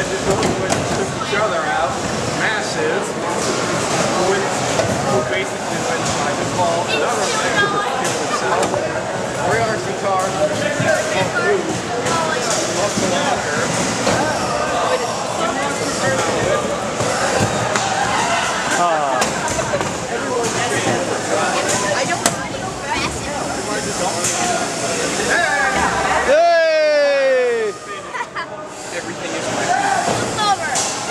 wedges, those wedges took each other out. Massive. Who basically went by default. Another wedge killed himself. 3 RC cars on the blue. Plus the locker. Everything is my It's over.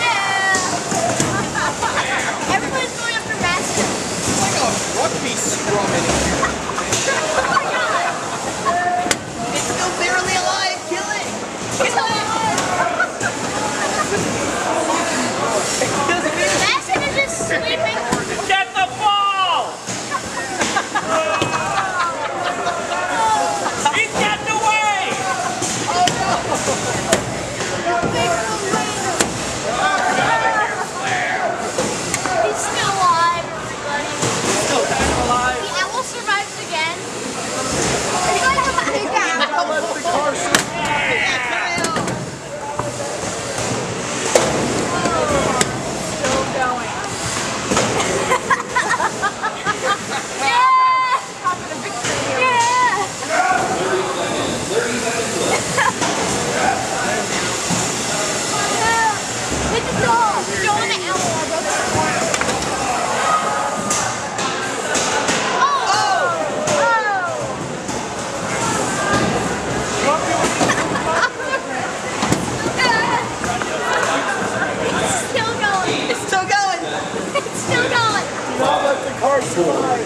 Yeah. Everyone's going up for massive. It's like a rugby scrum in here. Oh my god. It's still barely alive. Kill it. Kill it. Massive is just sleeping. Get the ball! He's getting away! Oh no. He's still alive, everybody. Still kind of alive. The owl survives again. Let the car Still going. Hit the dog. Joe and the owl are both in the corner. It's still going. It's still going. not let the car survive.